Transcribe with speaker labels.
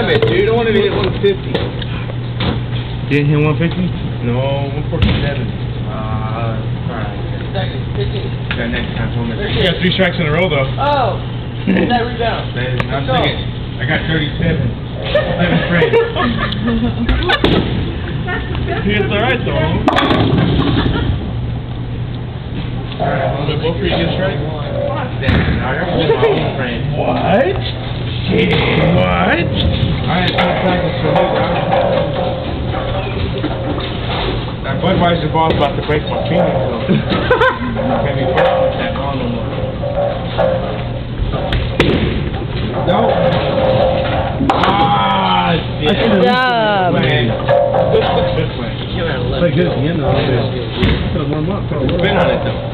Speaker 1: it, dude. I wanted to hit 150.
Speaker 2: Didn't hit 150?
Speaker 1: No, 147. Alright. That next time,
Speaker 2: You got 3 strikes in a row, though.
Speaker 3: Oh! That rebound.
Speaker 1: I'm thinking, I got 37. 7 straight.
Speaker 2: It's alright, though.
Speaker 1: Alright,
Speaker 2: both for you get strike?
Speaker 1: What? Shit.
Speaker 2: What?
Speaker 1: Alright, let's practice for you, bro. That Budweiser ball's about to break my finger, so I can't be fucking with that ball no more. No. Ah, shit.
Speaker 4: Good job.
Speaker 1: Good play.
Speaker 2: Like this, you know. Could have warmed up.
Speaker 1: Spin on it, though.